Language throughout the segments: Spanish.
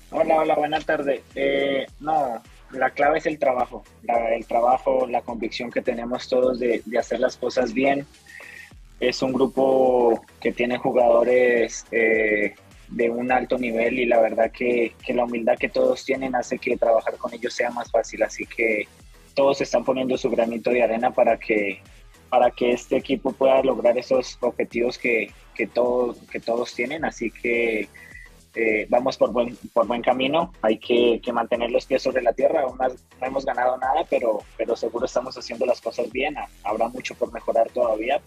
Hola, hola, buena tarde. No, la clave es el trabajo, el trabajo, la convicción que tenemos todos de hacer las cosas bien. Es un grupo que tiene jugadores de un alto nivel y la verdad que la humildad que todos tienen hace que trabajar con ellos sea más fácil. Así que todos están poniendo su granito de arena para que este equipo pueda lograr esos objetivos que todos tienen. Así que vamos por buen camino, hay que mantener los pies sobre la tierra, aún no hemos ganado nada, pero seguro estamos haciendo las cosas bien, habrá mucho por mejorar todavía,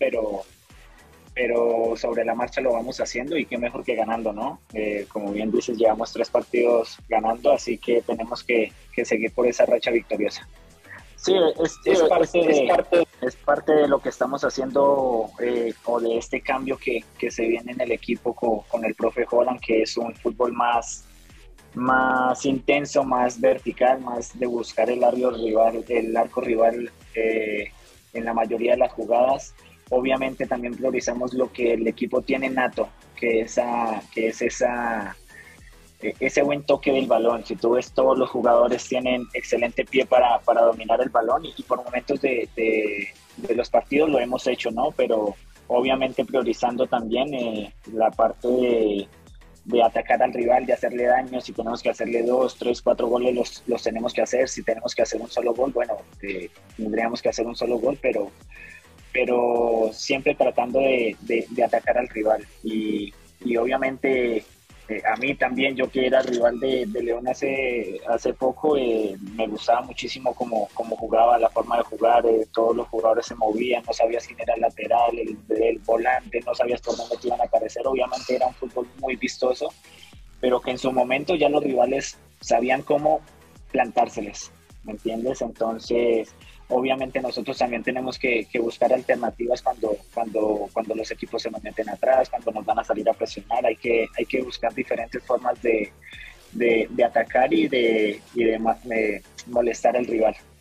pero sobre la marcha lo vamos haciendo y qué mejor que ganando, ¿no? Como bien dices, llevamos 3 partidos ganando, así que tenemos que seguir por esa racha victoriosa. Sí, Sí, es parte. es parte de lo que estamos haciendo o de este cambio que se viene en el equipo con el profe Holland, que es un fútbol más intenso, más vertical, más de buscar el arco rival en la mayoría de las jugadas. Obviamente también priorizamos lo que el equipo tiene nato, que es ese buen toque del balón. Si tú ves, todos los jugadores tienen excelente pie para dominar el balón y por momentos de los partidos lo hemos hecho, ¿no? Pero obviamente priorizando también la parte de atacar al rival, de hacerle daño. Si tenemos que hacerle 2, 3, 4 goles, los tenemos que hacer. Si tenemos que hacer un solo gol, bueno, tendríamos que hacer un solo gol, pero siempre tratando de atacar al rival. Y obviamente a mí también, yo que era rival de León hace poco, me gustaba muchísimo cómo jugaba, la forma de jugar, todos los jugadores se movían, no sabías quién era el lateral, el volante, no sabías por dónde te iban a aparecer. Obviamente era un fútbol muy vistoso, pero que en su momento ya los rivales sabían cómo plantárseles, ¿me entiendes? Entonces, obviamente nosotros también tenemos que buscar alternativas cuando los equipos se nos meten atrás, cuando nos van a salir a presionar, hay que buscar diferentes formas de atacar y de molestar al rival.